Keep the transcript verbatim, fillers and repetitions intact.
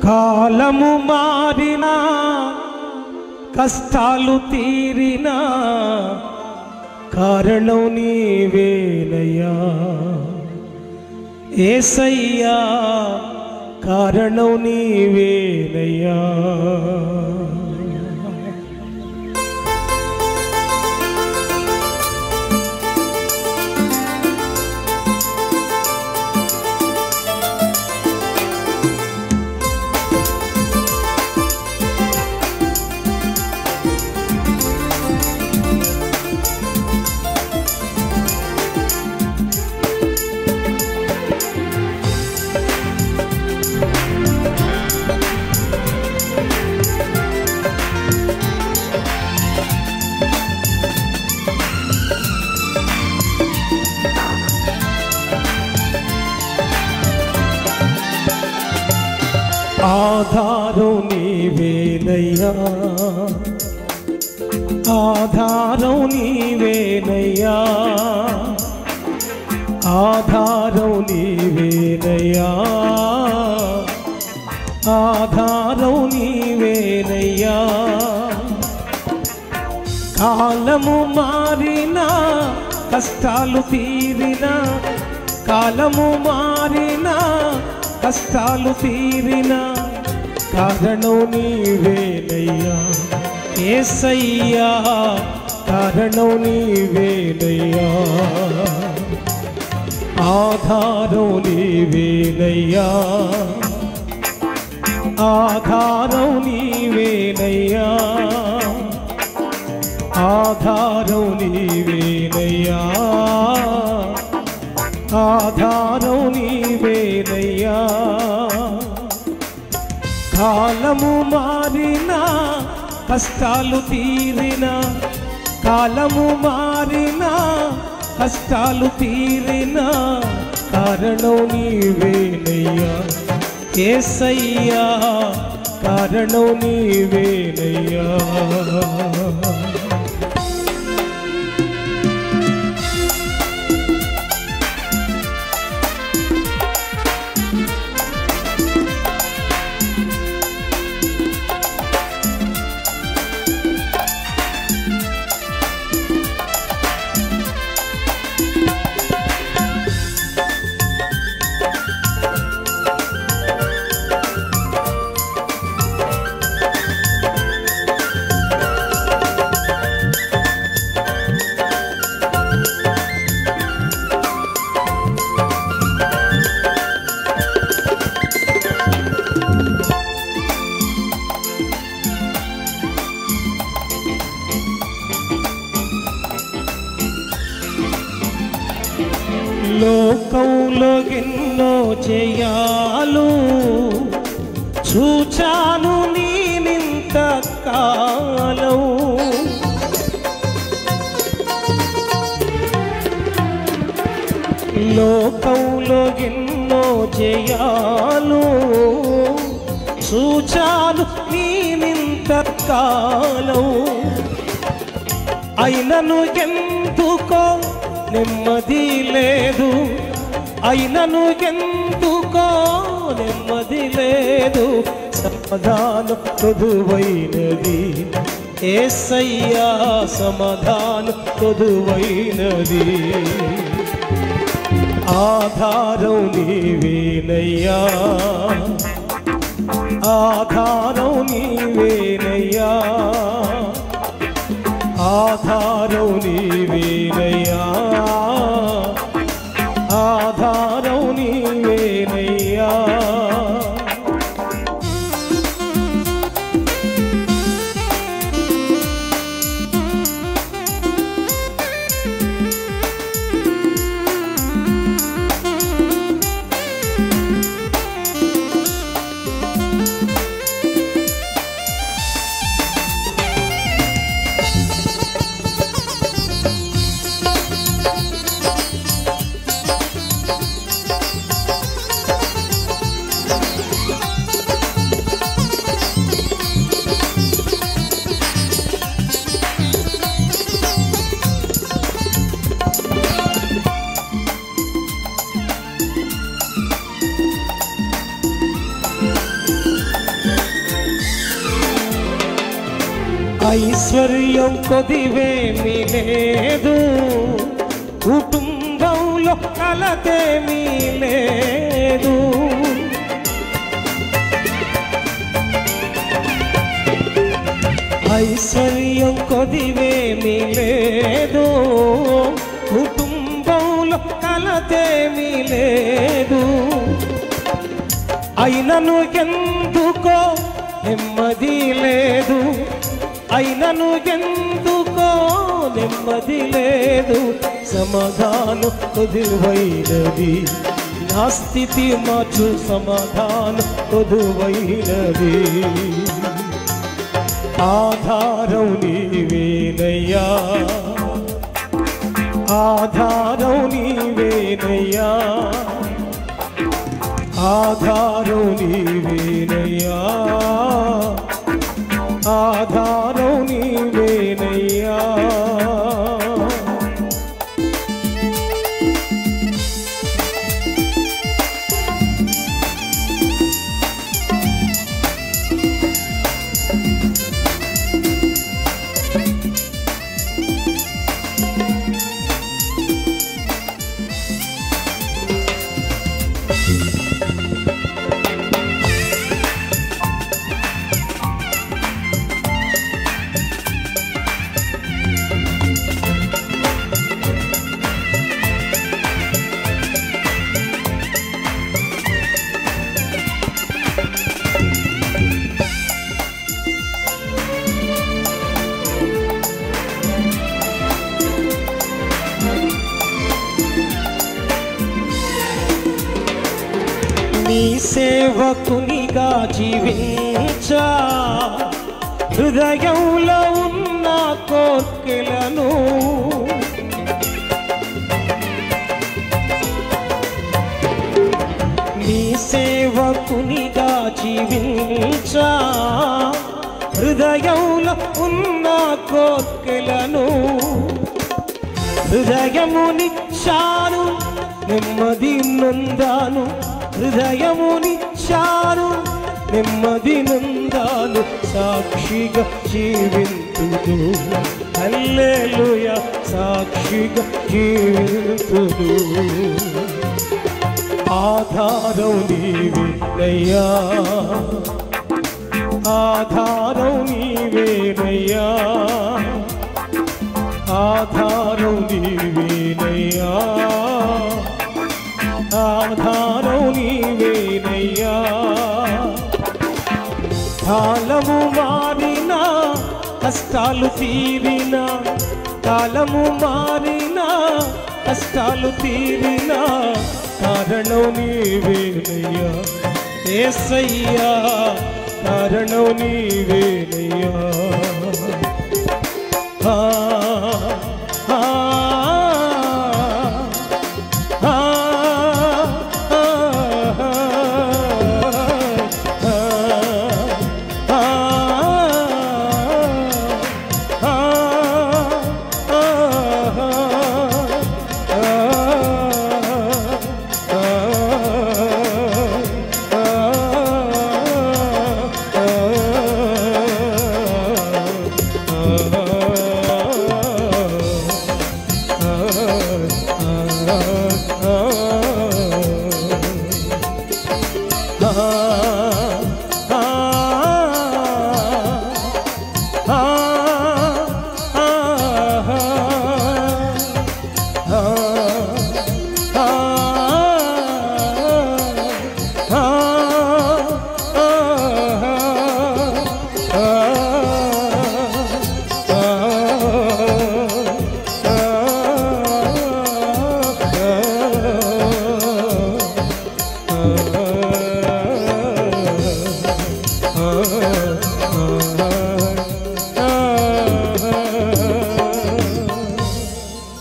కాలము మారినా కష్టాలు తీరినా కారణం నీవేనయ్యా యేసయ్యా కారణం నీవేనయ్యా ఆధారం నీవేనయ్యా ఆధారం నీవేనయ్యా ఆధారం నీవేనయ్యా ఆధారం నీవేనయ్యా కాలము మారినా కష్టాలు తీరినా కాలము మారినా కష్టాలు తీరినా కారణం నీవేనయ్యా యేసయ్యా కారణం నీవేనయ్యా ఆధారం నీవేనయ్యా ఆధారం నీవేనయ్యా ఆధారం నీవేనయ్యా ఆధారం నీవేనయ్యా కాలము మారినా కష్టాలు తీరినా కాలము మారినా కష్టాలు తీరినా కారణం నీవేనయ్యా యేసయ్యా కారణం నీవేనయ్యా లోకంలో ఎన్నో జయాలు చూచాను నేనింత కాలం లోకంలో ఎన్నో జయాలు చూచాను నేనింత కాలం అయినను ఎందుకో నెమ్మది లేదు అయినను ఎందుకో నెమ్మది లేదు సమాధానం కొదువైనది యేసయ్యా సమాధానం కొదువైనది ఆధారం నీవేనయ్యా ఆధారం నీవేనయ్యా ఆధారం నీవేనయ్యా ఆధారం నీవేనయ్యా ఐశ్వర్యం కొదివేమీ లేదు, కుటుంబంలో కలతేమీ లేదు. ఐశ్వర్యం కొదివేమీ లేదు, కుటుంబంలో కలతేమీ లేదు. అయినను ఎందుకో నెమ్మది లేదు, అయినను ఎందుకో నెమ్మది లేదు. సమాధానం కొదువైనది, నా స్థితి మార్చు సమాధానం కొదువైనది. ఆధారం నీవేనయ్యా, ఆధారం నీవేనయ్యా, ఆధారం నీవేనయ్యా, ఆధారం నీవేనయ్యా. నీ సేవకునిగా జీవించా, హృదయంలో ఉన్న కోర్కెలను నీ సేవకునిగా జీవించా, హృదయంలో ఉన్న కోర్కెలను హృదయమునిచ్చాను, నెమ్మది నొందాను. హృదయమునిచ్చాను, నెమ్మది నొందాను. సాక్షిగా జీవింతుదు, హల్లెలూయా, సాక్షిగా జీవింతుదు. ఆధారం నీవేనయ్యా, ఆధారం నీవేనయ్యా, ఆధారం నీవేనయ్యా, ఆధారం నీవేనయ్యా. కాలము మారినా కష్టాలు తీరినా, కాలము మారినా కష్టాలు తీరినా, కారణం నీవేనయ్యా యేసయ్యా, కారణం నీవేనయ్యా.